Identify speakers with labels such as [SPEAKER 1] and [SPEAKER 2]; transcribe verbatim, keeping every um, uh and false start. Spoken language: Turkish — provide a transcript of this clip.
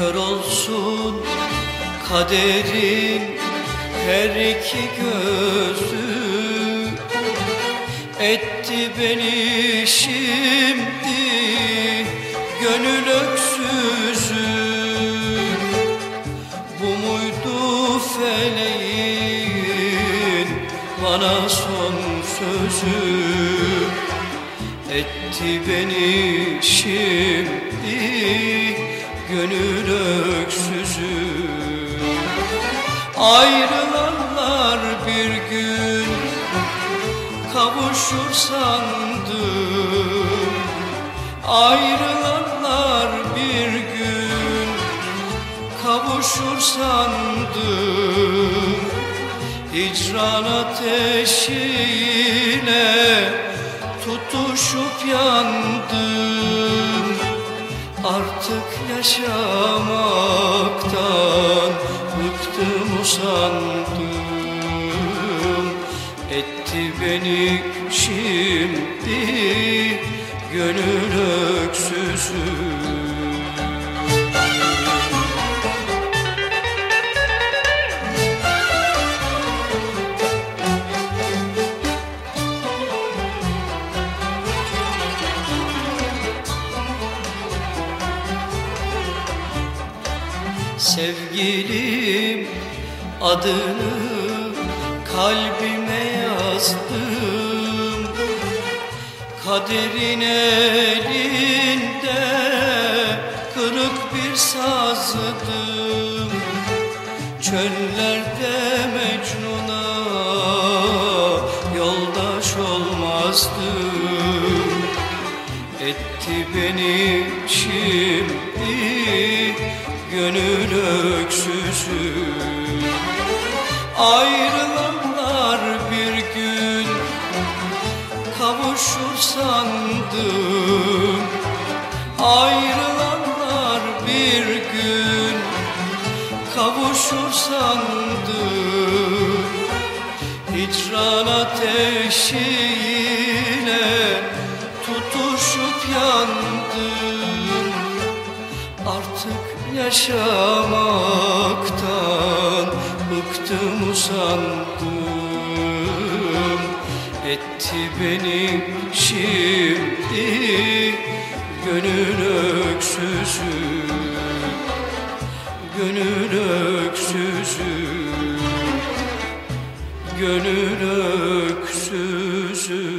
[SPEAKER 1] Kör olsun kaderin her iki gözü, etti beni şimdi gönül öksüzü. Bu muydu feleğin bana son sözü, etti beni şimdi gönül öksüzü. Ayrılanlar bir gün kavuşur sandım, ayrılanlar bir gün kavuşur sandım. Hicran ateşiyle tutuşup yandım. Artık yaşamaktan bıktım, usandım. Etti beni şimdi gönül öksüzü. Sevgilim adını kalbime yazdım, kaderin elinde kırık bir sazdım. Çöllerde Mecnun'a yoldaş olmazdım. Etti beni şimdi gönül öksüzü. Ayrılanlar bir gün kavuşur sandım, ayrılanlar bir gün kavuşur sandım. Hicran ateşiyle tutuşup yandım. Artık yaşamaktan bıktım, usandım. Etti beni şimdi gönül öksüzü, gönül öksüzü, gönül öksüzü.